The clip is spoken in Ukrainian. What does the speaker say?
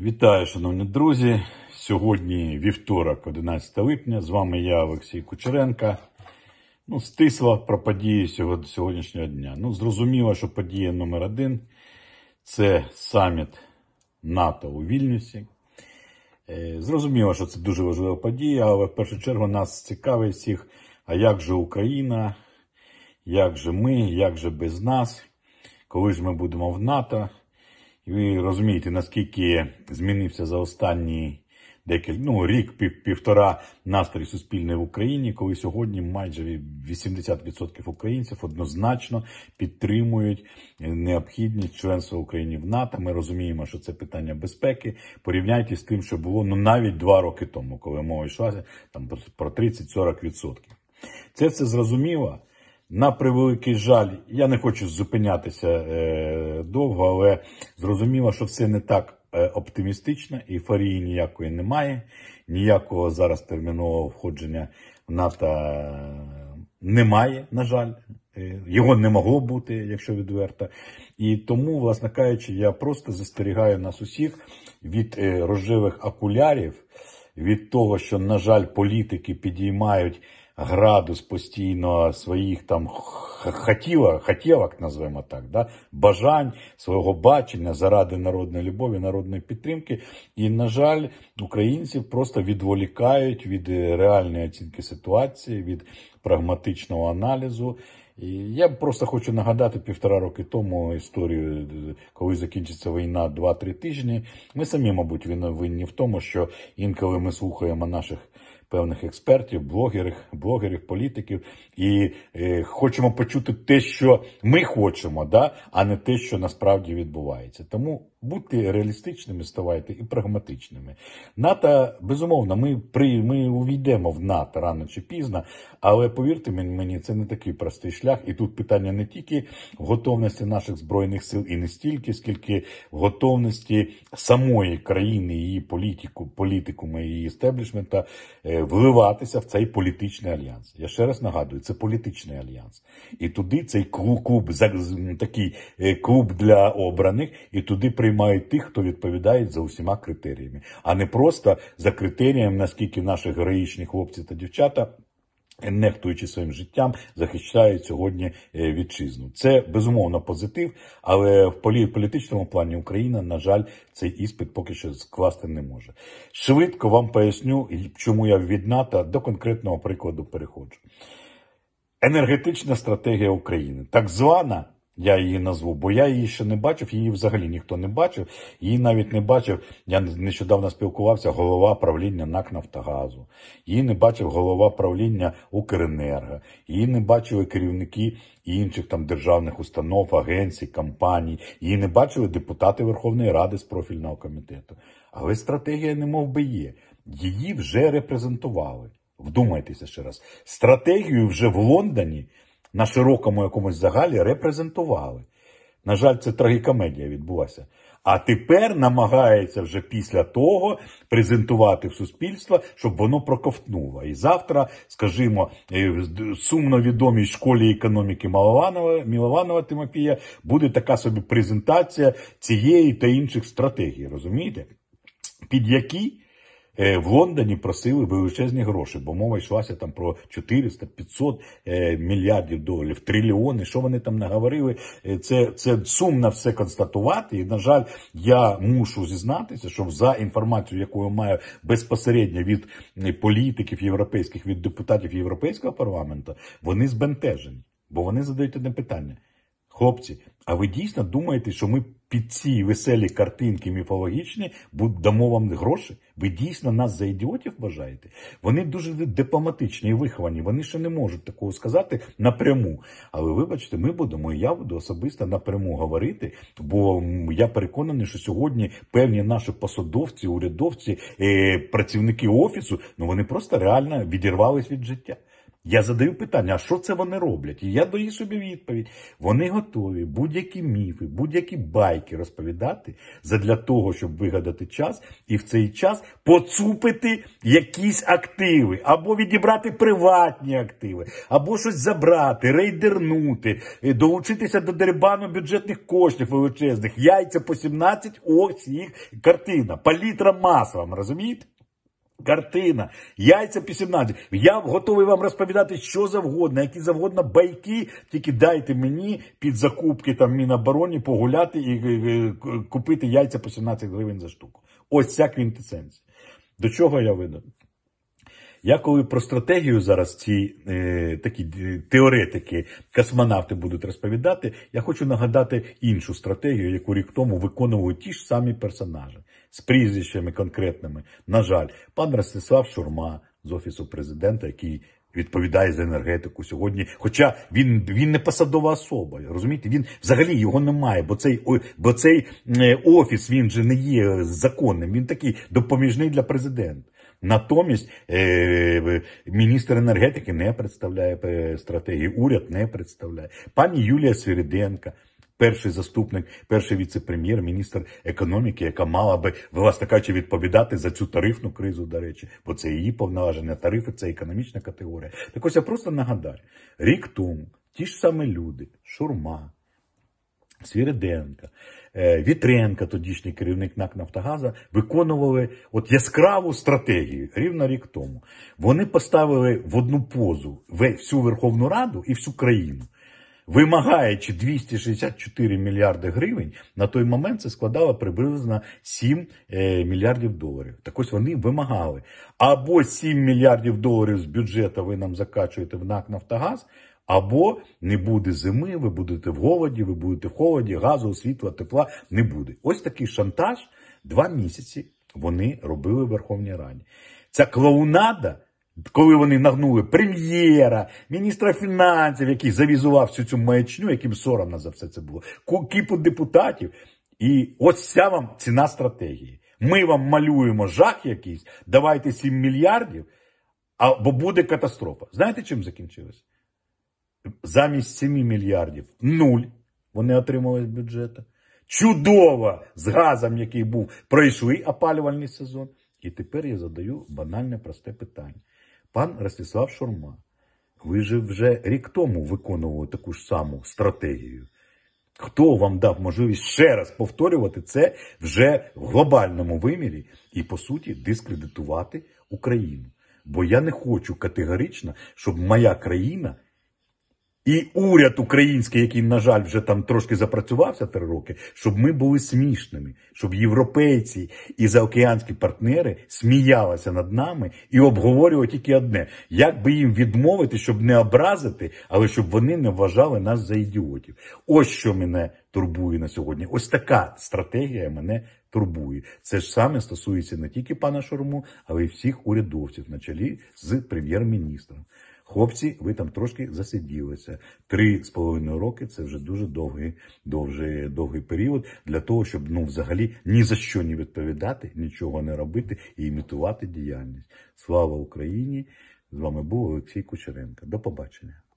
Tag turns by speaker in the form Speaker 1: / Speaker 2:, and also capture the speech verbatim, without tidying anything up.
Speaker 1: Вітаю, шановні друзі! Сьогодні вівторок, одинадцяте липня. З вами я, Олексій Кучеренко. Ну, стисло про події сьогоднішнього дня. Ну, зрозуміло, що подія номер один – це саміт НАТО у Вільнюсі. Зрозуміло, що це дуже важлива подія, але в першу чергу нас цікавить всіх, а як же Україна, як же ми, як же без нас, коли ж ми будемо в НАТО. І ви розумієте, наскільки змінився за останні декілька, ну, рік, пів, півтора настрій суспільний в Україні, коли сьогодні майже вісімдесят відсотків українців однозначно підтримують необхідність членства України в НАТО. Ми розуміємо, що це питання безпеки. Порівняйте з тим, що було ну, навіть два роки тому, коли мова йшла там, про тридцять-сорок відсотків. Це все зрозуміло. На превеликий жаль, я не хочу зупинятися е, довго, але зрозуміло, що все не так е, оптимістично, ейфорії ніякої немає, ніякого зараз термінового входження в НАТО немає, на жаль. Е, його не могло бути, якщо відверто. І тому, власне кажучи, я просто застерігаю нас усіх від е, рожевих окулярів, від того, що, на жаль, політики підіймають градус постійно своїх там хотілок, хотілок, назвемо так, да, бажань, свого бачення заради народної любові, народної підтримки. І, на жаль, українців просто відволікають від реальної оцінки ситуації, від прагматичного аналізу. І я просто хочу нагадати півтора роки тому історію, коли закінчиться війна два-три тижні. Ми самі, мабуть, винні в тому, що інколи ми слухаємо наших певних експертів, блогерів, блогерів, політиків і е, хочемо почути те, що ми хочемо, да, а не те, що насправді відбувається. Тому будьте реалістичними, ставайте і прагматичними. НАТО, безумовно, ми, при, ми увійдемо в НАТО рано чи пізно, але повірте мені, це не такий простий шлях. І тут питання не тільки в готовності наших Збройних сил і не стільки, скільки в готовності самої країни, її політику, політикуму, її істеблішмента е, вливатися в цей політичний альянс. Я ще раз нагадую, це політичний альянс. І туди цей клуб, клуб такий клуб для обраних, і туди приймають тих, хто відповідає за усіма критеріями. А не просто за критеріями, наскільки наші героїчні хлопці та дівчата, нехтуючи своїм життям, захищають сьогодні вітчизну. Це, безумовно, позитив, але в політичному плані Україна, на жаль, цей іспит поки що скласти не може. Швидко вам поясню, чому я від НАТО до конкретного прикладу переходжу. Енергетична стратегія України. Так звана, я її назву, бо я її ще не бачив, її взагалі ніхто не бачив. Її навіть не бачив, я нещодавно спілкувався, голова правління НАК «Нафтогазу». Її не бачив голова правління «Укренерго». Її не бачили керівники інших там державних установ, агенцій, компаній. Її не бачили депутати Верховної Ради з профільного комітету. Але стратегія немов би є. Її вже репрезентували. Вдумайтеся ще раз. Стратегію вже в Лондоні на широкому якомусь загалі репрезентували. На жаль, це трагікомедія відбулася. А тепер намагається вже після того презентувати в суспільство, щоб воно проковтнуло. І завтра, скажімо, сумно відомій школі економіки Милованова, Милованова Тимофія буде така собі презентація цієї та інших стратегій, розумієте? Під які в Лондоні просили величезні гроші, бо мова йшлася там про чотириста-п'ятсот мільярдів доларів, трильйони, що вони там наговорили. Це, це сумно все констатувати. І, на жаль, я мушу зізнатися, що за інформацією, яку я маю безпосередньо від політиків європейських, від депутатів Європейського парламенту, вони збентежені. Бо вони задають одне питання. Хлопці, а ви дійсно думаєте, що ми під ці веселі картинки міфологічні дамо вам гроші? Ви дійсно нас за ідіотів вважаєте? Вони дуже дипломатичні і виховані, вони ще не можуть такого сказати напряму. Але вибачте, ми будемо, і я буду особисто напряму говорити, бо я переконаний, що сьогодні певні наші посадовці, урядовці, працівники офісу, ну вони просто реально відірвались від життя. Я задаю питання, а що це вони роблять? І я даю собі відповідь. Вони готові будь-які міфи, будь-які байки розповідати задля того, щоб вигадати час і в цей час поцупити якісь активи, або відібрати приватні активи, або щось забрати, рейдернути, долучитися до дерибану бюджетних коштів величезних, яйця по сімнадцять, ось їх картина, палітра масла, розумієте? Картина, яйця по сімнадцять. Я готовий вам розповідати що завгодно, які завгодно байки, тільки дайте мені під закупки там Міноборони погуляти і, і, і купити яйця по сімнадцять гривень за штуку. Ось ця квінтесенція. До чого я веду? Я коли про стратегію зараз ці е, такі теоретики, космонавти будуть розповідати, я хочу нагадати іншу стратегію, яку рік тому виконували ті ж самі персонажі. З прізвищами конкретними. На жаль, пан Ростислав Шурма з Офісу Президента, який відповідає за енергетику сьогодні. Хоча він, він не посадова особа, розумієте? Він взагалі його немає, бо цей, бо цей офіс, він же не є законним, він такий допоміжний для президента. Натомість е, міністр енергетики не представляє е, стратегії, уряд не представляє. Пані Юлія Свириденко, перший заступник, перший віце-прем'єр, міністр економіки, яка мала би, власне кажучи, відповідати за цю тарифну кризу, до речі, бо це її повноваження, тарифи – це економічна категорія. Так ось я просто нагадаю, рік тому ті ж самі люди, Шурма, Свириденко, Вітренко, тодішній керівник НАК «Нафтогаза», виконували от яскраву стратегію рівно рік тому. Вони поставили в одну позу всю Верховну Раду і всю країну, вимагаючи двісті шістдесят чотири мільярди гривень, на той момент це складало приблизно сім мільярдів доларів. Так ось вони вимагали. Або сім мільярдів доларів з бюджету ви нам закачуєте в НАК «Нафтогаз», або не буде зими, ви будете в голоді, ви будете в холоді, газу, світла, тепла не буде. Ось такий шантаж два місяці вони робили в Верховній Раді. Ця клоунада, коли вони нагнули прем'єра, міністра фінансів, який завізував всю цю маячню, яким соромно за все це було, кіпу депутатів. І ось ця вам ціна стратегії. Ми вам малюємо жах якийсь, давайте сім мільярдів, або буде катастрофа. Знаєте, чим закінчилось? Замість семи мільярдів нуль вони отримали з бюджету. Чудово! З газом, який був, пройшли опалювальний сезон. І тепер я задаю банальне, просте питання. Пан Ростислав Шурма, ви же вже рік тому виконували таку ж саму стратегію. Хто вам дав можливість ще раз повторювати це вже в глобальному вимірі і, по суті, дискредитувати Україну? Бо я не хочу категорично, щоб моя країна і уряд український, який, на жаль, вже там трошки запрацювався три роки, щоб ми були смішними, щоб європейці і заокеанські партнери сміялися над нами і обговорювали тільки одне. Як би їм відмовити, щоб не образити, але щоб вони не вважали нас за ідіотів. Ось що мене турбує на сьогодні. Ось така стратегія мене турбує. Це ж саме стосується не тільки пана Шурму, але й всіх урядовців, на чолі з прем'єр-міністром. Хлопці, ви там трошки засиділися. Три з половиною роки – це вже дуже довгий, довгий, довгий період для того, щоб ну, взагалі ні за що не відповідати, нічого не робити і імітувати діяльність. Слава Україні! З вами був Олексій Кучеренко. До побачення.